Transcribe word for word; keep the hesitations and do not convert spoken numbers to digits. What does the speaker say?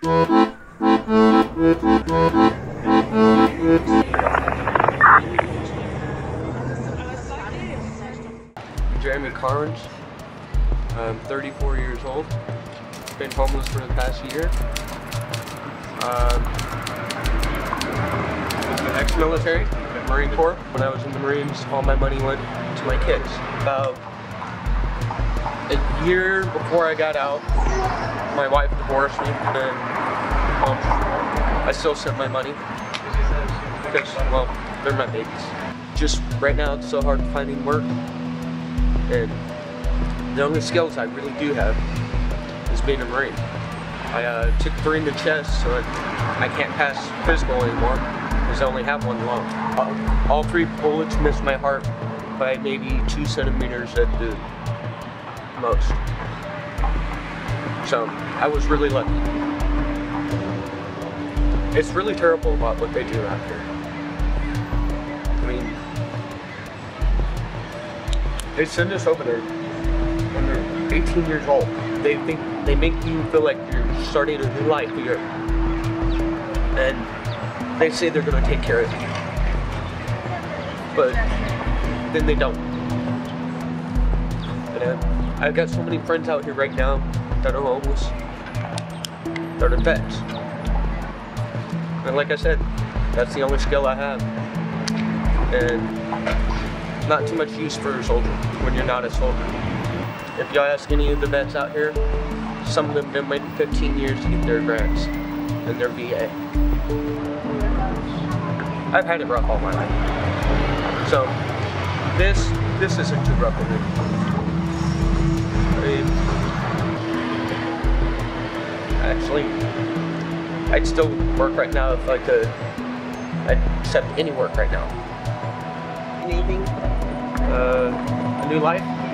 Jeremy Carnes. I'm thirty-four years old. Been homeless for the past year. Um, was the ex-military, Marine Corps. When I was in the Marines, all my money went to my kids. About a year before I got out, my wife divorced me, and um, I still sent my money because, well, they're my babies. Just right now, it's so hard finding work, and the only skills I really do have is being a Marine. I uh, took three in the chest, so I, I can't pass physical anymore because I only have one lung. Uh, all three bullets missed my heart by maybe two centimeters at the most. So I was really lucky. It's really terrible about what they do out here. I mean, they send us over there when they're eighteen years old. They think they make you feel like you're starting a new life here, and they say they're going to take care of you, but then they don't. And uh, I've got so many friends out here right now that are homeless, that are vets, and like I said, that's the only skill I have, and not too much use for a soldier when you're not a soldier. If y'all ask any of the vets out here, some of them have been waiting fifteen years to get their grants and their V A. I've had it rough all my life. So this this isn't too rough for me. I mean, actually, I'd still work right now if I could. I'd accept any work right now. Anything? Uh, a new life?